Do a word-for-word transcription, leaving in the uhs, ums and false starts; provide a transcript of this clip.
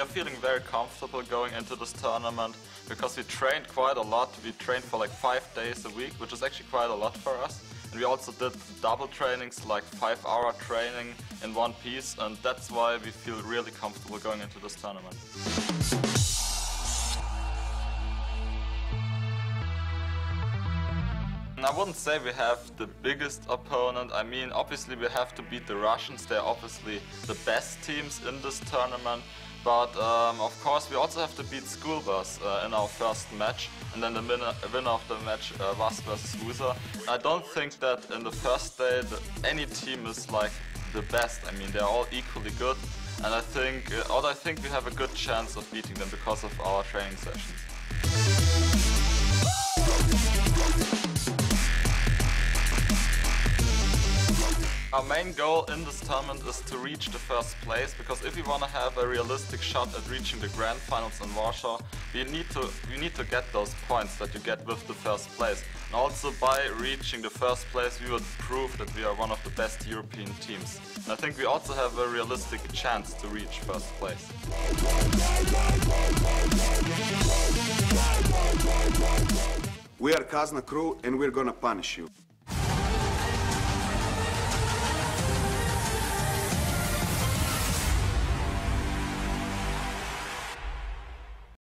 are feeling very comfortable going into this tournament because we trained quite a lot. We trained for like five days a week, which is actually quite a lot for us. And we also did double trainings, like five hour training in one piece, and that's why we feel really comfortable going into this tournament. I wouldn't say we have the biggest opponent. I mean, obviously we have to beat the Russians. They're obviously the best teams in this tournament. But um, of course we also have to beat School Bus uh, in our first match. And then the winner, winner of the match, uh, Vas versus User. I don't think that in the first day that any team is like the best. I mean, they're all equally good. And I think, uh, or I think we have a good chance of beating them because of our training sessions. Our main goal in this tournament is to reach the first place, because if we want to have a realistic shot at reaching the Grand Finals in Warsaw, we need to we need to get those points that you get with the first place. And also by reaching the first place, we would prove that we are one of the best European teams. And I think we also have a realistic chance to reach first place. We are Kazna crew and we're gonna punish you.